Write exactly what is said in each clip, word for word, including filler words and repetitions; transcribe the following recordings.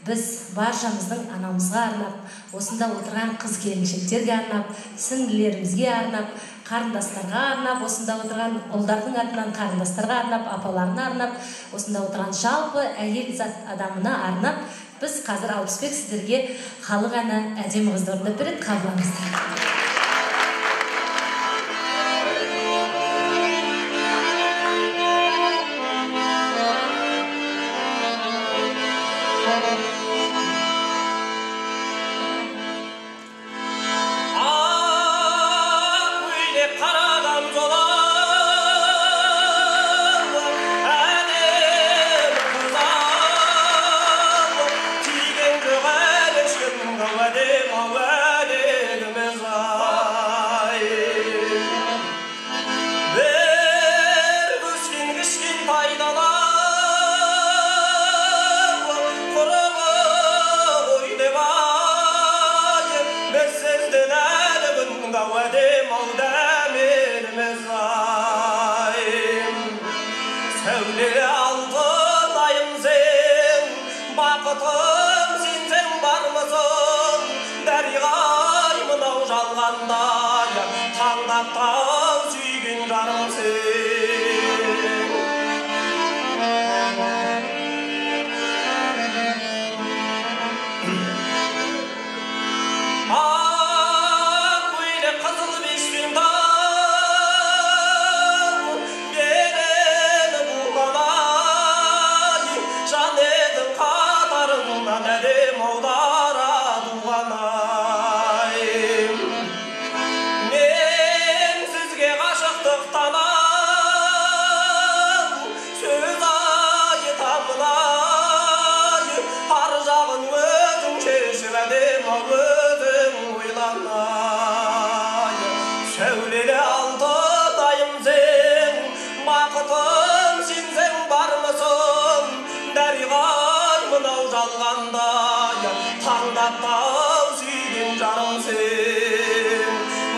біз баршамыздың анамызға арнап, осында отырған қыз келіншектерге арнап, сіңлілерімізге арнап, қарындастарға арнап, осында отырған ұлдардың атынан қарындастарға арнап, апаларына арнап, осында отырған жалпы әйел зат адамына арнап, біз қазір Алпысбек сіздерге халық әні әдемі қызды орындап береді, қабыл алыңыздар.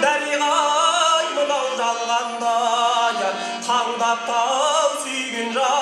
Tağda tağ suygun